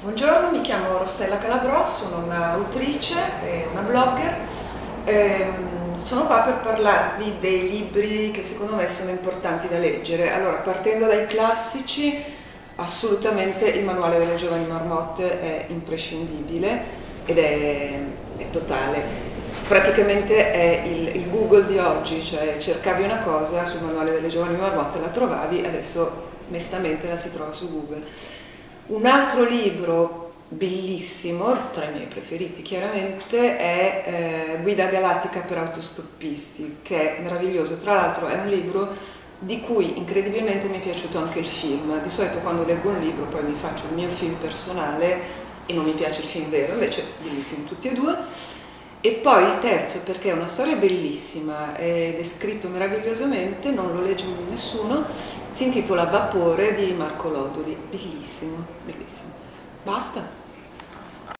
Buongiorno, mi chiamo Rossella Calabrò, sono un'autrice e una blogger. Sono qua per parlarvi dei libri che secondo me sono importanti da leggere. Allora, partendo dai classici, assolutamente il Manuale delle Giovani Marmotte è imprescindibile ed è totale. Praticamente è il Google di oggi, cioè cercavi una cosa sul Manuale delle Giovani Marmotte, la trovavi, adesso mestamente la si trova su Google. Un altro libro bellissimo, tra i miei preferiti chiaramente, è Guida galattica per autostoppisti, che è meraviglioso. Tra l'altro è un libro di cui incredibilmente mi è piaciuto anche il film. Di solito quando leggo un libro poi mi faccio il mio film personale e non mi piace il film vero, invece bellissimi tutti e due. E poi il terzo, perché è una storia bellissima ed è scritto meravigliosamente, non lo legge nessuno, si intitola Vapore di Marco Lodoli, bellissimo, bellissimo. Basta.